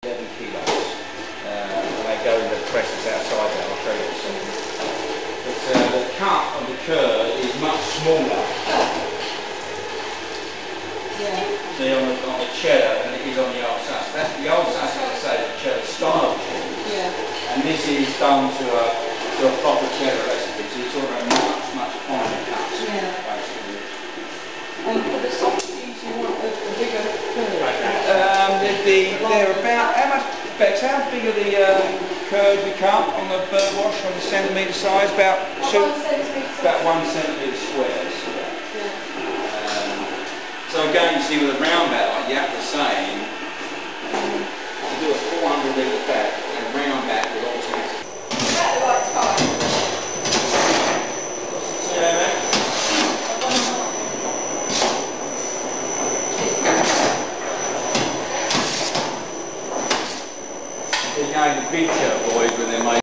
11 kilos. When they go in the presses outside there, I'll show you in a second. But the cut of the curd is much smaller. Yeah. See, on the cheddar than it is on the old sass. That's the old sass, as I say, the cheddar style cheese. Yeah. And this is done to a proper cheddar recipe. So it's sort of a much finer cut. Yeah. Basically. And for the soft cheese, you want a bigger curd. They're about how big are the curd we cut on the bird wash on the centimetre size? About 1 centimetre squares. So again, you see with a round bat, like you have to say, to do a 400 litre bat and a round bat with automatic. At the right time. Yeah, mate. Again, the big boys when they're making